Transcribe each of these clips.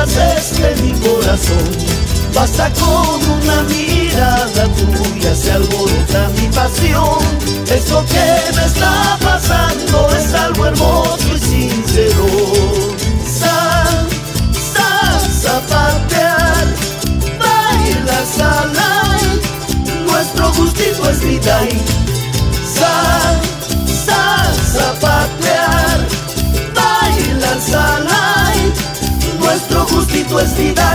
inquietas mi corazón. Basta con una mirada tuya, se alborota mi pasión. Esto que me está pasando es algo hermoso y sincero. Zapatear, bailar, salai, nuestro gustito es vida. Zapatear, bailar, salai, nuestro gustito es vida.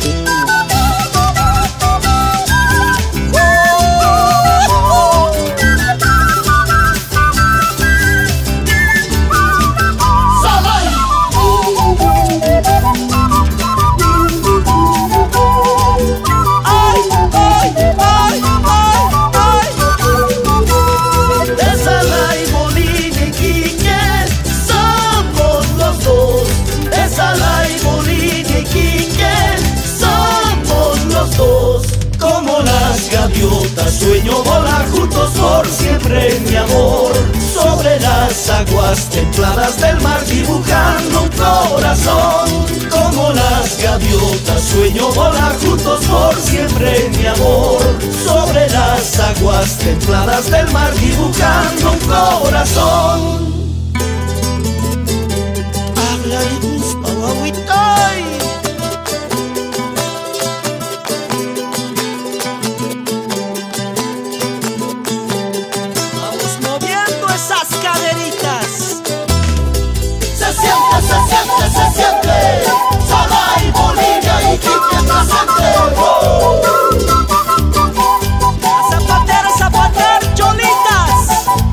Sueño volar juntos por siempre, mi amor, sobre las aguas templadas del mar, dibujando un corazón. Como las gaviotas, sueño volar juntos por siempre, mi amor, sobre las aguas templadas del mar, dibujando un corazón. Habla y busca agüita. Se siente, Salai, Bolivia y Quique presente. A zapatear, cholitas.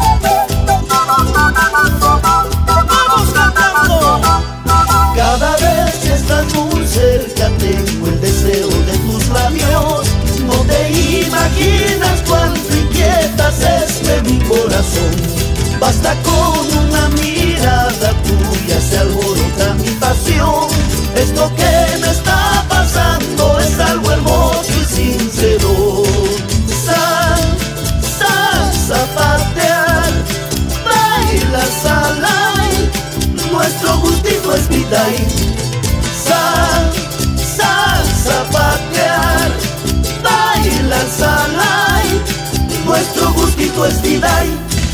Vamos cantando. Cada vez que estás muy cerca tengo el deseo de tus labios. No te imaginas cuánto inquietas mi corazón. Basta con una mirada tuya, se alborota mi pasión. Esto que me está pasando es algo hermoso y sincero. Zapatear, bailar, salai, nuestro gustito es vida. Zapatear, bailar, salai, nuestro gustito es vida.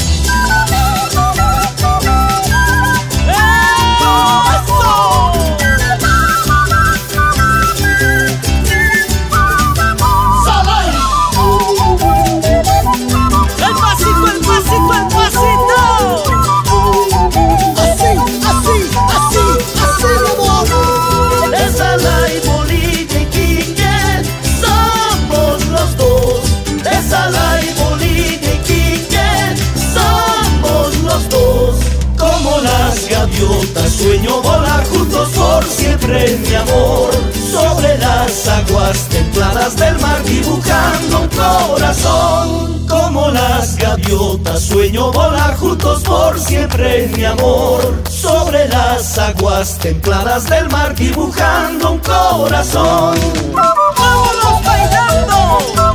Sueño volar juntos por siempre, mi amor, sobre las aguas templadas del mar, dibujando un corazón. Como las gaviotas, sueño volar juntos por siempre, mi amor, sobre las aguas templadas del mar, dibujando un corazón. ¡Vámonos bailando!